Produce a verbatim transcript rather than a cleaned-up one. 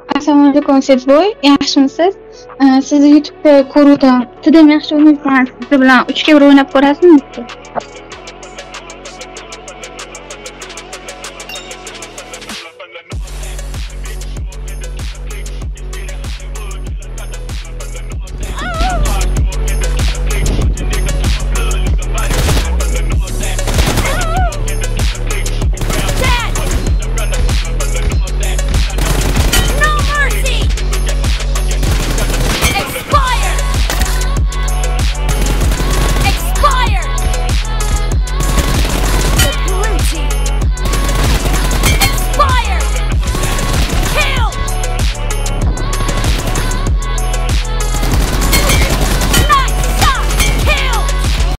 Assalomu alaykum Sedboi, yaxshimisiz? Ee, Sizni YouTube'da ko'ruvdim. Juda ham yaxshi o'ynaysiz. Siz bilan uch ga bir o'ynab ko'rasizmi?